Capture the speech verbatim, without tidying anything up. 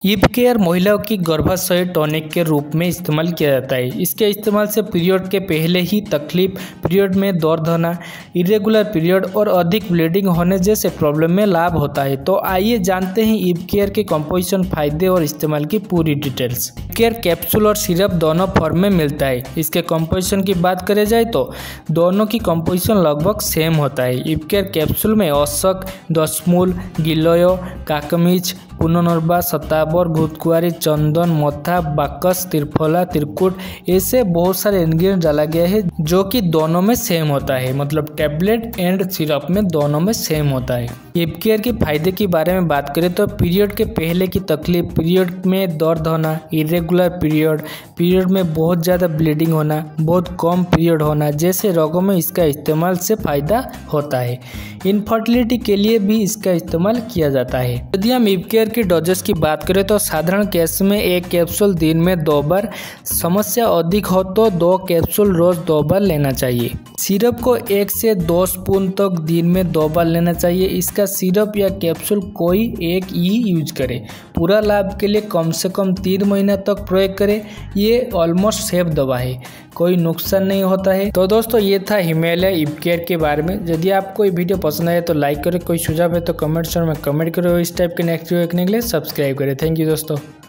ईप care महिलाओं की गर्भाशय टॉनिक के रूप में इस्तेमाल किया जाता है। इसके इस्तेमाल से पीरियड के पहले ही तकलीफ, पीरियड में दर्द होना, इरेगुलर पीरियड और अधिक ब्लीडिंग होने जैसे प्रॉब्लम में लाभ होता है। तो आइए जानते हैं ईप केयर के कंपोजिशन, फायदे और इस्तेमाल की पूरी डिटेल्स। केयर कैप्सूल और सिरप दोनों फॉर्म में मिलता है। इसके कंपोजिशन की बात करें जाए तो दोनों की कंपोजिशन लगभग सेम होता है। ईप केयर कैप्सूल में औसक, दशमूल, गिलोय, काकमिज, पुनर्नवा, शताबर, घुतकुआरी, चंदन, मथा, बाकस, त्रिफला, त्रिकुट ऐसे बहुत सारे इंग्रेडिएंट डाला गया है जो कि दोनों में सेम होता है। मतलब टैबलेट एंड सिरप में दोनों में सेम होता है। ईप केयर के फायदे के बारे में बात करें तो पीरियड के पहले की तकलीफ, पीरियड में दर्द होना, इरेगुलर पीरियड, पीरियड में बहुत ज़्यादा ब्लीडिंग होना, बहुत कम पीरियड होना जैसे रोगों में इसका इस्तेमाल से फायदा होता है। इनफर्टिलिटी के लिए भी इसका इस्तेमाल किया जाता है। यदि हम ईप केयर की डोजेस की बात करें तो साधारण केस में एक कैप्सूल दिन में दो बार, समस्या अधिक हो तो दो कैप्सूल रोज दो बार लेना चाहिए। सिरप को एक से दो स्पून तक दिन में दो बार लेना चाहिए। इसका सिरप या कैप्सूल कोई एक ही यूज करे। पूरा लाभ के लिए कम से कम तीन महीना तक प्रयोग करें। ये ऑलमोस्ट सेफ दवा है, कोई नुकसान नहीं होता है। तो दोस्तों ये था हिमालय ईप केयर के बारे में। यदि आपको ये वीडियो पसंद आए तो लाइक करें, कोई सुझाव है तो कमेंट सेक्शन में कमेंट करें। इस टाइप के नेक्स्ट वीडियो देखने के लिए सब्सक्राइब करें। थैंक यू दोस्तों।